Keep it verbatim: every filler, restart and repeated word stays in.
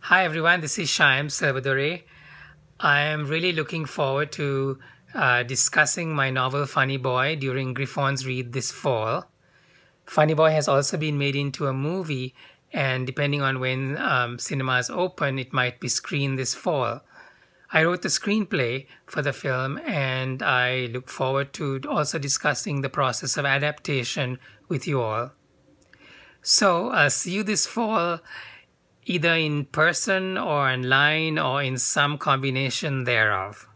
Hi everyone, this is Shyam Selvadurai. I am really looking forward to uh, discussing my novel Funny Boy during Gryphons Read this fall. Funny Boy has also been made into a movie, and depending on when um, cinemas open, it might be screened this fall. I wrote the screenplay for the film, and I look forward to also discussing the process of adaptation with you all. So, uh, see you this fall, either in person or online or in some combination thereof.